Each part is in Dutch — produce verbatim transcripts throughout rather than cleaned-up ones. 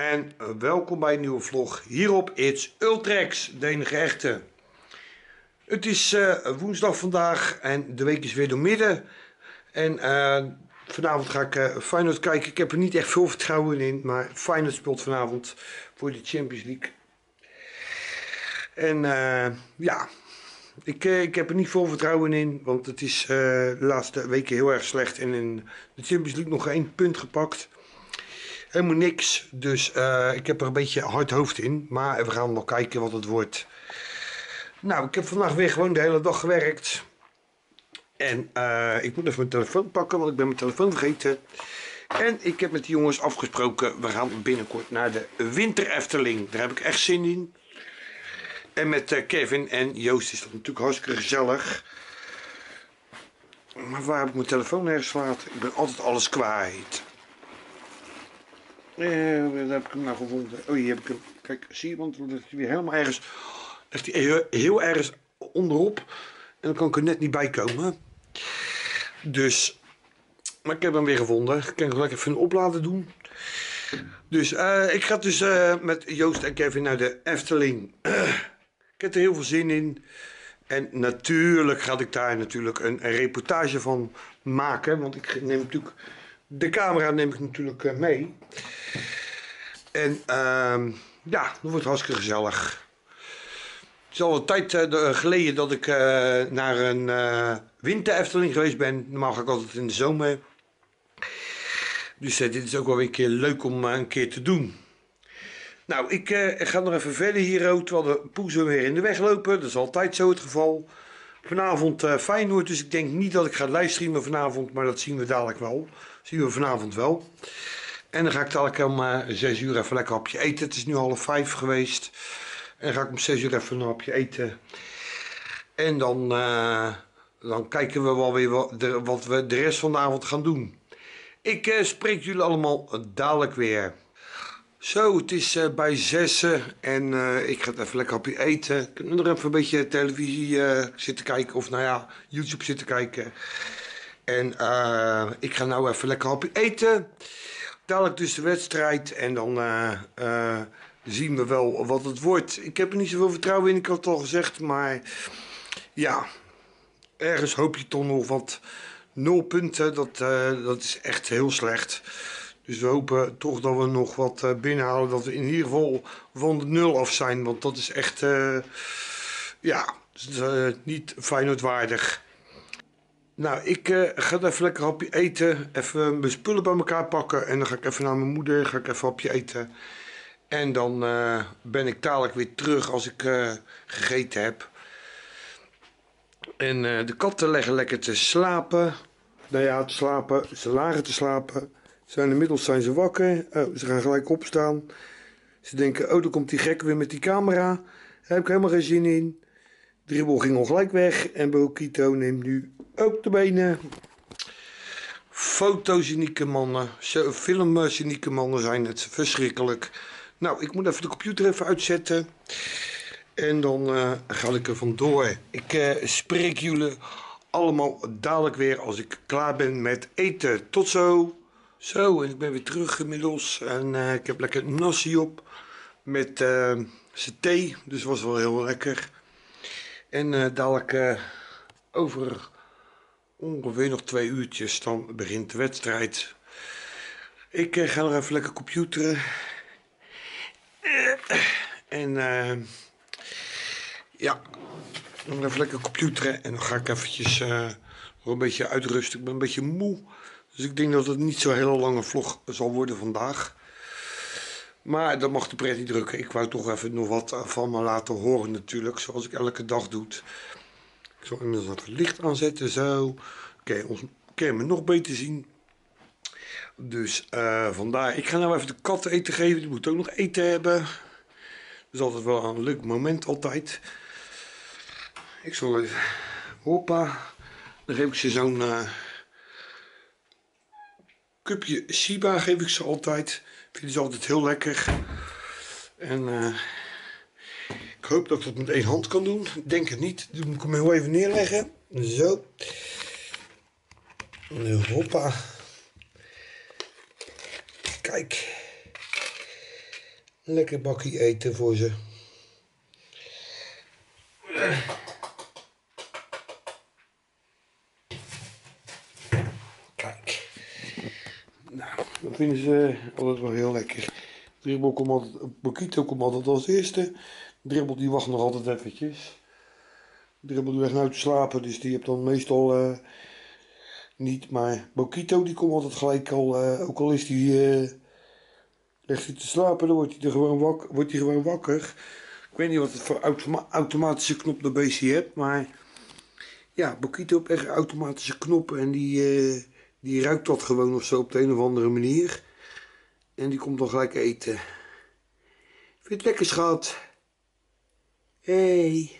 en welkom bij een nieuwe vlog hier op It's Ultrex, de enige echte. Het is uh, woensdag vandaag en de week is weer door midden. En uh, vanavond ga ik uh, Feyenoord kijken. Ik heb er niet echt veel vertrouwen in, maar Feyenoord speelt vanavond voor de Champions League. En uh, ja, ik, uh, ik heb er niet veel vertrouwen in, want het is uh, de laatste weken heel erg slecht. En in de Champions League nog één punt gepakt. Helemaal niks, dus uh, ik heb er een beetje hard hoofd in, maar we gaan nog kijken wat het wordt. Nou, ik heb vandaag weer gewoon de hele dag gewerkt. En uh, ik moet even mijn telefoon pakken, want ik ben mijn telefoon vergeten. En ik heb met de jongens afgesproken, we gaan binnenkort naar de Winter Efteling. Daar heb ik echt zin in. En met uh, Kevin en Joost is dat natuurlijk hartstikke gezellig. Maar waar heb ik mijn telefoon ergens gelaten? Ik ben altijd alles kwijt. Eh, waar heb ik hem nou gevonden? Oh, hier heb ik hem. Kijk, zie je, want dan ligt hij weer helemaal ergens. Ligt hij heel, heel ergens onderop. En dan kan ik er net niet bij komen. Dus, maar ik heb hem weer gevonden. Ik kan gelijk even een opladen doen. Dus, uh, ik ga dus uh, met Joost en Kevin naar de Efteling. Uh, ik heb er heel veel zin in. En natuurlijk ga ik daar natuurlijk een, een reportage van maken. Want ik neem natuurlijk... De camera neem ik natuurlijk uh, mee. En uh, ja, dat wordt hartstikke gezellig. Het is al een tijd uh, geleden dat ik uh, naar een uh, Winter Efteling geweest ben. Normaal ga ik altijd in de zomer. Dus uh, dit is ook wel weer een keer leuk om uh, een keer te doen. Nou, ik, uh, ik ga nog even verder hier, terwijl de poezen weer in de weg lopen. Dat is altijd zo het geval. Vanavond uh, Feyenoord, dus ik denk niet dat ik ga livestreamen vanavond, maar dat zien we dadelijk wel. Zien we vanavond wel. En dan ga ik dadelijk om uh, zes uur even lekker een hapje eten. Het is nu half vijf geweest. En dan ga ik om zes uur even een hapje eten. En dan, uh, dan kijken we wel weer wat, de, wat we de rest van de avond gaan doen. Ik uh, spreek jullie allemaal dadelijk weer. Zo, het is uh, bij zessen en uh, ik ga even lekker hapje eten. Ik kan nog even een beetje televisie uh, zitten kijken of nou ja, YouTube zitten kijken. En uh, ik ga nou even lekker hapje eten. Dadelijk dus de wedstrijd en dan uh, uh, zien we wel wat het wordt. Ik heb er niet zoveel vertrouwen in, ik had het al gezegd, maar ja, ergens hoop je toch nog wat. Nul punten, dat, uh, dat is echt heel slecht. Dus we hopen toch dat we nog wat uh, binnenhalen, dat we in ieder geval van de nul af zijn. Want dat is echt, uh, ja, uh, niet Feyenoordwaardig. Nou, ik uh, ga even lekker een hapje eten, even mijn spullen bij elkaar pakken. En dan ga ik even naar mijn moeder, ga ik even een hapje eten. En dan uh, ben ik dadelijk weer terug als ik uh, gegeten heb. En uh, de katten leggen lekker te slapen. Nou ja, te slapen, ze lagen te slapen. Zijn inmiddels zijn ze wakker. Oh, ze gaan gelijk opstaan. Ze denken, oh, dan komt die gek weer met die camera. Daar heb ik helemaal geen zin in. Dribbel ging al gelijk weg. En Bokito neemt nu ook de benen. Fotogenieke mannen. Filmgenieke mannen zijn het. Verschrikkelijk. Nou, ik moet even de computer even uitzetten. En dan uh, ga ik er vandoor. Ik uh, spreek jullie allemaal dadelijk weer als ik klaar ben met eten. Tot zo. Zo, en ik ben weer terug inmiddels. En uh, ik heb lekker nasi op. Met uh, thee. Dus was wel heel lekker. En uh, dadelijk uh, over ongeveer nog twee uurtjes dan begint de wedstrijd. Ik uh, ga nog even lekker computeren. Uh, en uh, ja, nog even lekker computeren. En dan ga ik eventjes uh, nog een beetje uitrusten. Ik ben een beetje moe. Dus ik denk dat het niet zo'n hele lange vlog zal worden vandaag. Maar dat mag de pret niet drukken. Ik wou toch even nog wat van me laten horen natuurlijk. Zoals ik elke dag doe. Ik zal inmiddels even het licht aanzetten. Zo. Oké, okay, ons kan je me nog beter zien. Dus uh, vandaar. Ik ga nou even de kat eten geven. Die moet ook nog eten hebben. Dat is altijd wel een leuk moment altijd. Ik zal even... Hoppa. Dan geef ik ze zo'n... Uh, cupje Shiba geef ik ze altijd. Vinden ze altijd heel lekker. En uh, ik hoop dat ik dat met één hand kan doen. Ik denk het niet. Dan moet ik hem heel even neerleggen. Zo. Hoppa. Kijk. lekker bakkie eten voor ze. Kijk. Nou, dat vinden ze altijd wel heel lekker. Dribbel komt altijd, Bokito komt altijd als eerste. Dribbel die wacht nog altijd eventjes. Dribbel die ligt nou te slapen, dus die hebt dan meestal uh, niet. Maar Bokito die komt altijd gelijk al, uh, ook al is die, uh, ligt hij te slapen, dan wordt hij er gewoon, wak wordt hij gewoon wakker. Ik weet niet wat het voor automa automatische knop de beestje hebt, maar ja, Bokito heeft echt automatische knoppen en die, uh, die ruikt dat gewoon of zo op de een of andere manier. En die komt dan gelijk eten. Vind je het lekker, schat? Hey.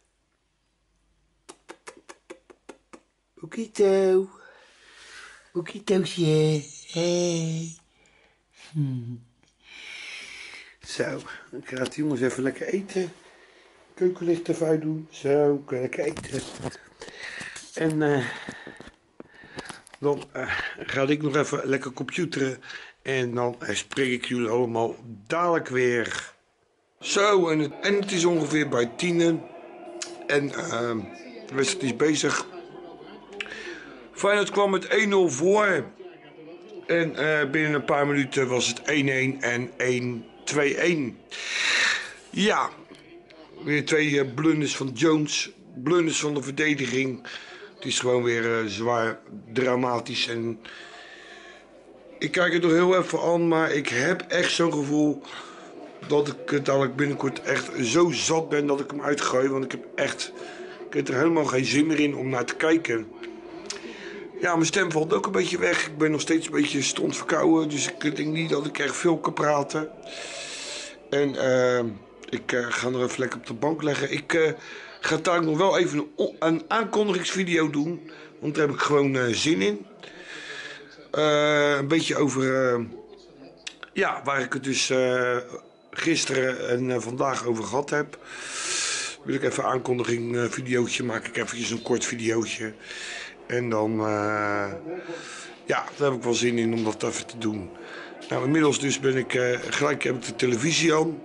Bokito. Bokitootje. Hey. Hm. Zo, dan gaat de jongens even lekker eten. Keukenlicht even uitdoen. Zo, kan je lekker eten. En uh, dan uh, ga ik nog even lekker computeren. En dan uh, spreek ik jullie allemaal dadelijk weer. Zo, en het, en het is ongeveer bij tienen. En uh, de wedstrijd is bezig. Feyenoord kwam met één nul voor. En uh, binnen een paar minuten was het één-één en één twee-één. Ja, weer twee uh, blunders van Jones. Blunders van de verdediging. Het is gewoon weer uh, zwaar dramatisch. En ik kijk het nog heel even aan, maar ik heb echt zo'n gevoel dat ik het dadelijk binnenkort echt zo zat ben dat ik hem uitgooi. Want ik heb echt, ik heb er helemaal geen zin meer in om naar te kijken. Ja, mijn stem valt ook een beetje weg. Ik ben nog steeds een beetje stond verkouden, dus ik denk niet dat ik echt veel kan praten. En uh, ik uh, ga nog even lekker op de bank leggen. Ik uh, ga daar nog wel even een, een aankondigingsvideo doen, want daar heb ik gewoon uh, zin in. Uh, een beetje over, uh, ja, waar ik het dus uh, gisteren en uh, vandaag over gehad heb. Wil ik even een aankondiging uh, videootje maken. Ik eventjes een kort videootje. En dan, uh, ja, daar heb ik wel zin in om dat even te doen. Nou, inmiddels dus ben ik, uh, gelijk heb ik de televisie aan.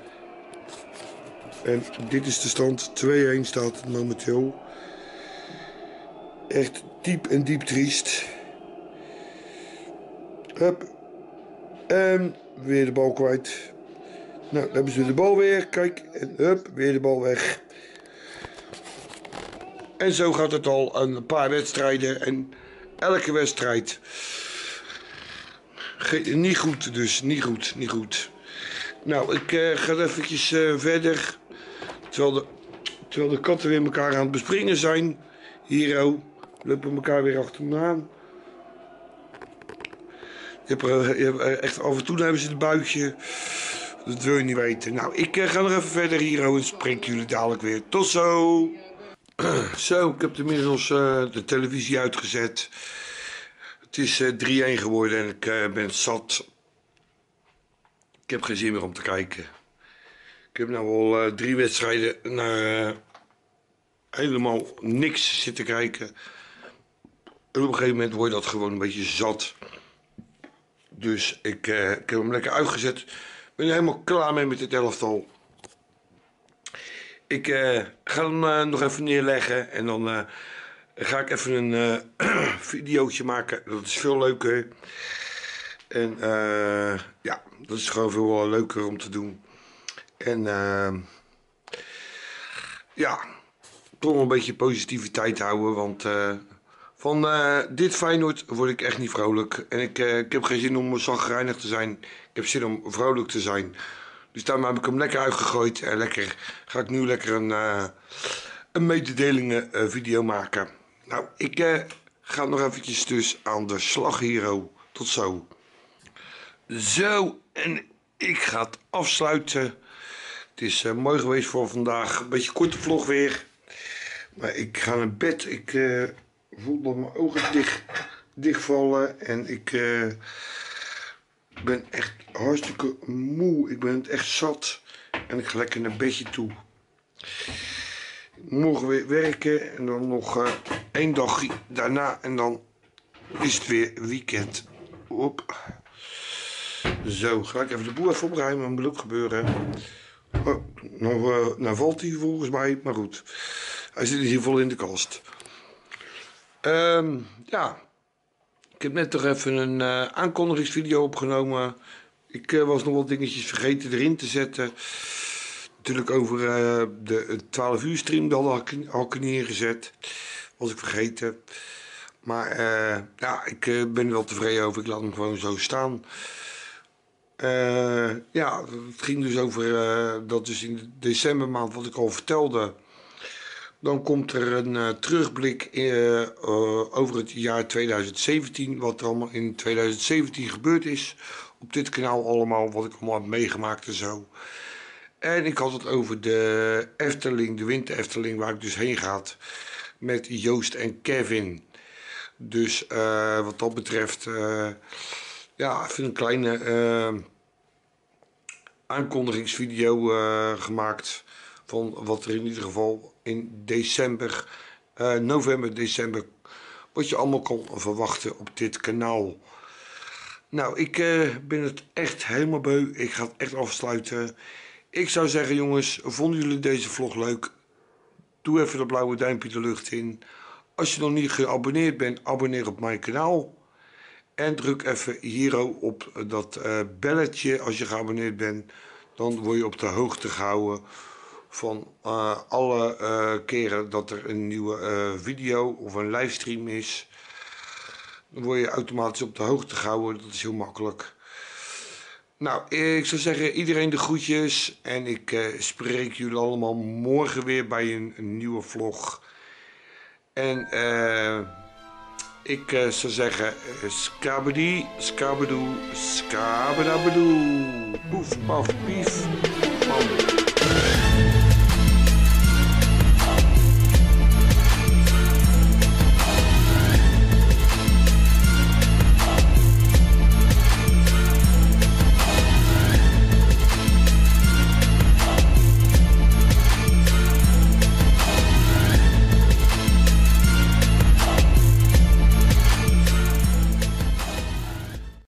En dit is de stand, twee-één staat het momenteel. Echt diep en diep triest. Hup. En weer de bal kwijt. Nou, dan hebben ze de bal weer, kijk, en hup, weer de bal weg. En zo gaat het al een paar wedstrijden en elke wedstrijd. Ge niet goed dus, niet goed, niet goed. Nou, ik uh, ga eventjes uh, verder. Terwijl de, terwijl de katten weer elkaar aan het bespringen zijn. Hier, oh, lopen elkaar weer achter me aan. Je hebt, uh, je hebt, uh, echt af en toe hebben ze het buikje. Dat wil je niet weten. Nou, ik uh, ga nog even verder hier en spreek jullie dadelijk weer. Tot zo! Zo, ik heb inmiddels uh, de televisie uitgezet. Het is uh, drie-één geworden en ik uh, ben zat. Ik heb geen zin meer om te kijken. Ik heb nou al uh, drie wedstrijden naar uh, helemaal niks zitten kijken. En op een gegeven moment word je dat gewoon een beetje zat. Dus ik, uh, ik heb hem lekker uitgezet. Ik ben er helemaal klaar mee met dit elftal. Ik uh, ga hem uh, nog even neerleggen en dan uh, ga ik even een uh, videootje maken. Dat is veel leuker. En uh, ja, dat is gewoon veel leuker om te doen. En uh, ja, toch een beetje positiviteit houden, want uh, van uh, dit Feyenoord word ik echt niet vrolijk. En ik, uh, ik heb geen zin om zagrijnig te zijn. Ik heb zin om vrolijk te zijn. Dus daarom heb ik hem lekker uitgegooid en lekker, ga ik nu lekker een, uh, een mededelingen uh, video maken. Nou, ik uh, ga nog eventjes dus aan de slag hier. Tot zo. Zo, en ik ga het afsluiten. Het is uh, mooi geweest voor vandaag. Een beetje korte vlog weer. Maar ik ga naar bed. Ik uh, voel dat mijn ogen dicht, dichtvallen. En ik uh, ben echt hartstikke moe. Ik ben het echt zat. En ik ga lekker naar bedje toe. Morgen weer werken. En dan nog uh, één dag daarna. En dan is het weer weekend. Hop. Zo, ga ik even de boel even opruimen. Dat moet ook gebeuren. Oh, nou, uh, nou valt hij volgens mij, maar goed. Hij zit hier vol in de kast. Um, ja, ik heb net toch even een uh, aankondigingsvideo opgenomen. Ik uh, was nog wat dingetjes vergeten erin te zetten. Natuurlijk over uh, de twaalf uur stream, dat had ik, had ik neergezet. Was ik vergeten. Maar uh, ja, ik uh, ben er wel tevreden over. Ik laat hem gewoon zo staan. Uh, ja, het ging dus over, uh, dat dus in de decembermaand, wat ik al vertelde. Dan komt er een uh, terugblik uh, uh, over het jaar tweeduizend zeventien. Wat er allemaal in tweeduizend zeventien gebeurd is. Op dit kanaal allemaal, wat ik allemaal heb meegemaakt en zo. En ik had het over de Efteling, de Winter Efteling, waar ik dus heen ga. Met Joost en Kevin. Dus uh, wat dat betreft, uh, ja, even een kleine uh, aankondigingsvideo uh, gemaakt. Van wat er in ieder geval in december, uh, november, december, wat je allemaal kan verwachten op dit kanaal. Nou, ik uh, ben het echt helemaal beu. Ik ga het echt afsluiten. Ik zou zeggen, jongens, vonden jullie deze vlog leuk? Doe even dat blauwe duimpje de lucht in. Als je nog niet geabonneerd bent, abonneer op mijn kanaal. En druk even hier op dat uh, belletje als je geabonneerd bent. Dan word je op de hoogte gehouden van uh, alle uh, keren dat er een nieuwe uh, video of een livestream is. Dan word je automatisch op de hoogte gehouden. Dat is heel makkelijk. Nou, ik zou zeggen, iedereen de groetjes. En ik uh, spreek jullie allemaal morgen weer bij een, een nieuwe vlog. En uh, ik uh, zou zeggen, uh, skabedi, skabedoe, skabadabedoe. Poef, paf, pief.